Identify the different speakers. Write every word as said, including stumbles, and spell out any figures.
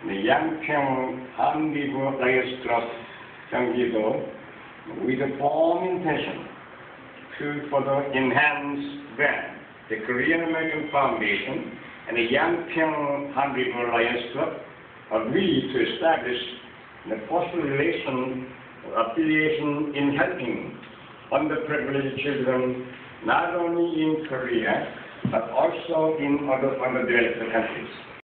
Speaker 1: the Yangpyeong Han River Lions Club 경기도 with the firm intention to further enhance them, the Korean American Foundation and the Yangpyeong Han River Lions Club agreed to establish the foster relation affiliation in helping underprivileged children not only in Korea but also in other underdeveloped countries.